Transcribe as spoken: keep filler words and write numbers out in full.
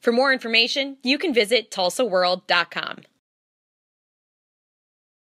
For more information, you can visit tulsa world dot com.